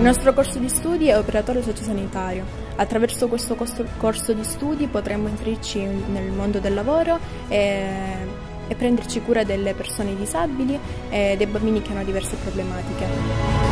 nostro corso di studi è operatore sociosanitario. Attraverso questo corso di studi potremo inserirci nel mondo del lavoro e prenderci cura delle persone disabili e dei bambini che hanno diverse problematiche.